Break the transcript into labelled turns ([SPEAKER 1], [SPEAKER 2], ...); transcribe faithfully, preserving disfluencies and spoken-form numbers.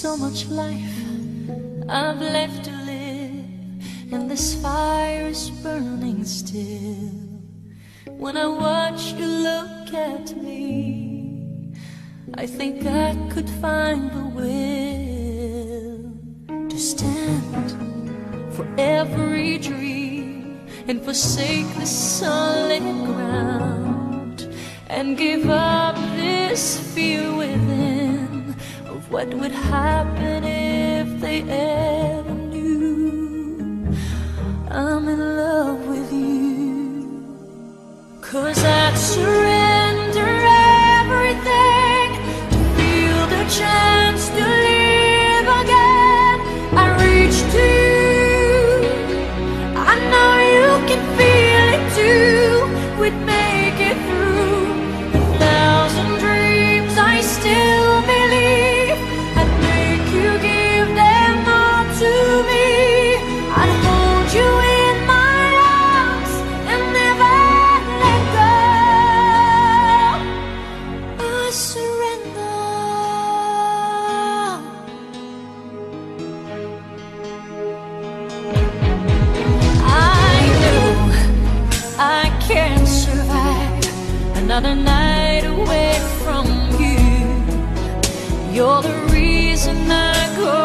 [SPEAKER 1] so much life I've left to live, and this fire is burning still. When I watch you look at me, I think I could find the will to stand for every dream and forsake the solid ground, and give up this fear within of what would happen if they ever knew I'm in love with you. 'Cause I'd surrender everything to feel the chance to live again. I reach to you, I know you can feel it too. We'd make it through a thousand dreams, I still believe. I'd make you give them all to me. I'd hold you in my arms and never let go. I surrender. I know I can't survive another night away from you. You're the reason I go